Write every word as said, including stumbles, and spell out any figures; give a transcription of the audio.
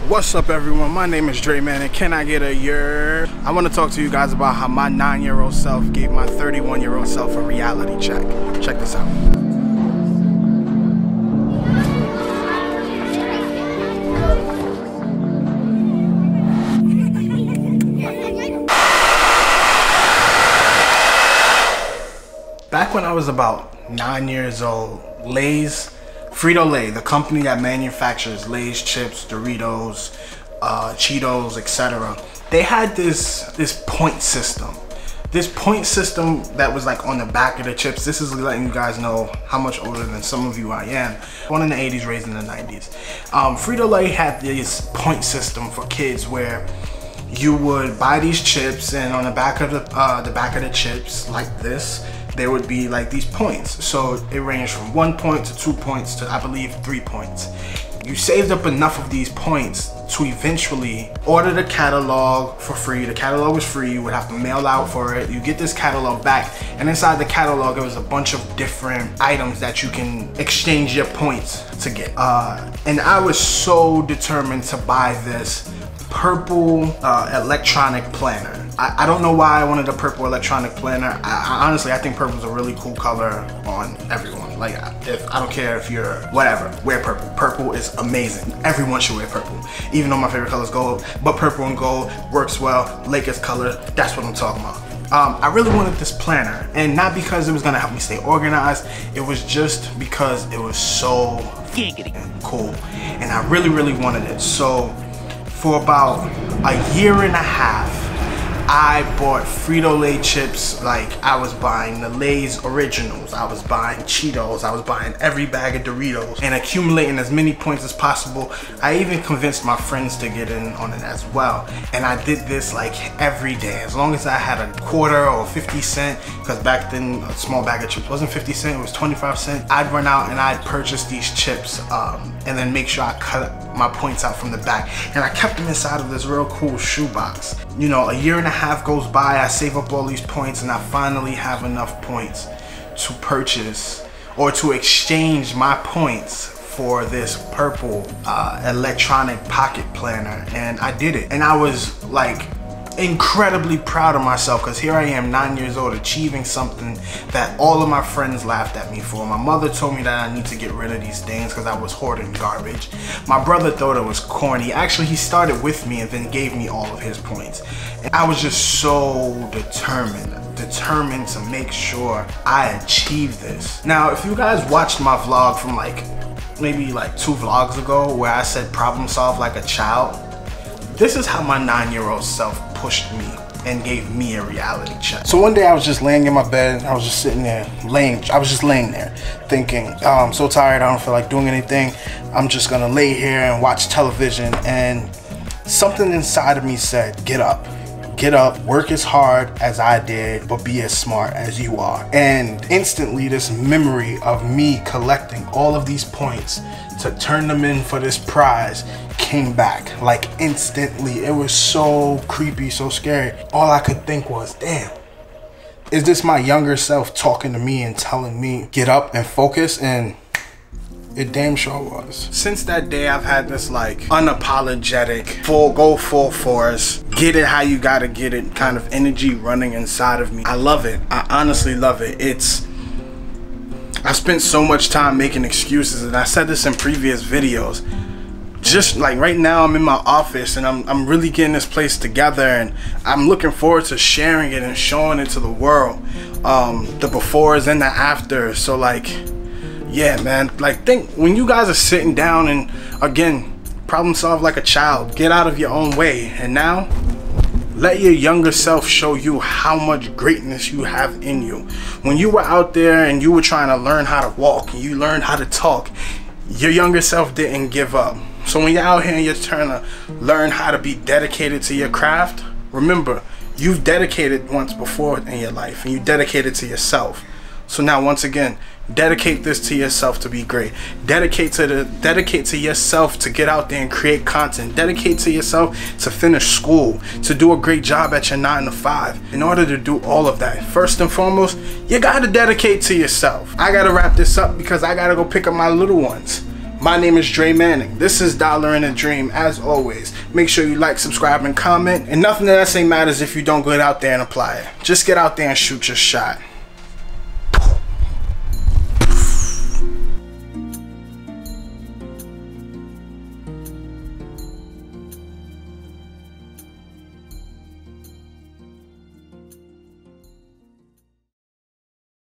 What's up everyone, my name is Dre Man and can I get a year? I want to talk to you guys about how my nine year old self gave my thirty-one year old self a reality check. Check this out. Back when I was about nine years old, Lay's, Frito-Lay, the company that manufactures Lay's chips, Doritos, uh, Cheetos, et cetera, they had this this point system. This point system that was like on the back of the chips. This is letting you guys know how much older than some of you I am. Born in the eighties, raised in the nineties. Um, Frito-Lay had this point system for kids where you would buy these chips, and on the back of the uh, the back of the chips, like this, there would be like these points. So it ranged from one point to two points to, I believe, three points. You saved up enough of these points to eventually order the catalog for free. The catalog was free, you would have to mail out for it. You get this catalog back, and inside the catalog there was a bunch of different items that you can exchange your points to get. Uh, and I was so determined to buy this purple uh, electronic planner. I, I don't know why I wanted a purple electronic planner. I, I honestly, I think purple is a really cool color on everyone. Like, if I don't care if you're whatever, wear purple. Purple is amazing. Everyone should wear purple. Even though my favorite color is gold, but purple and gold works well. Lakers color, that's what I'm talking about. Um, I really wanted this planner, and not because it was gonna help me stay organized. It was just because it was so cool, and I really, really wanted it. So for about a year and a half, I bought Frito-Lay chips. Like, I was buying the Lay's Originals, I was buying Cheetos, I was buying every bag of Doritos and accumulating as many points as possible. I even convinced my friends to get in on it as well. And I did this like every day. As long as I had a quarter or fifty cent, because back then a small bag of chips wasn't fifty cent, it was twenty-five cent. I'd run out and I'd purchase these chips um, and then make sure I cut my points out from the back. And I kept them inside of this real cool shoebox. You know, a year and a half goes by, I save up all these points, and I finally have enough points to purchase or to exchange my points for this purple uh, electronic pocket planner. And I did it, and I was like incredibly proud of myself, because here I am, nine years old, achieving something that all of my friends laughed at me for. My mother told me that I need to get rid of these things because I was hoarding garbage. My brother thought it was corny. Actually, he started with me and then gave me all of his points. And I was just so determined, determined to make sure I achieved this. Now, if you guys watched my vlog from like, maybe like two vlogs ago, where I said problem solve like a child, this is how my nine-year-old self pushed me and gave me a reality check. So one day I was just laying in my bed, I was just sitting there, laying, I was just laying there thinking, oh, I'm so tired, I don't feel like doing anything. I'm just gonna lay here and watch television. And something inside of me said, get up. Get up, work as hard as I did, but be as smart as you are. And instantly this memory of me collecting all of these points to turn them in for this prize came back. Like, instantly. It was so creepy, so scary. All I could think was, damn, is this my younger self talking to me and telling me get up and focus? And it damn sure was. Since that day, I've had this like unapologetic, full go full force, get it how you gotta get it kind of energy running inside of me. I love it. I honestly love it. It's, I spent so much time making excuses, and I said this in previous videos. Just like right now, I'm in my office and I'm, I'm really getting this place together, and I'm looking forward to sharing it and showing it to the world. Um, the befores and the afters. So like, yeah, man, like think when you guys are sitting down and again, problem solve like a child, get out of your own way. And now let your younger self show you how much greatness you have in you. When you were out there and you were trying to learn how to walk and you learned how to talk, your younger self didn't give up. So when you're out here and you're trying to learn how to be dedicated to your craft, remember, you've dedicated once before in your life, and you dedicated to yourself. So now, once again, dedicate this to yourself to be great. Dedicate to the dedicate to yourself to get out there and create content. Dedicate to yourself to finish school, to do a great job at your nine to five. In order to do all of that, first and foremost, you gotta dedicate to yourself. I gotta wrap this up because I gotta go pick up my little ones. My name is Dre Manning. This is Dollar in a Dream. As always, make sure you like, subscribe, and comment. And nothing that I say matters if you don't get out there and apply it. Just get out there and shoot your shot.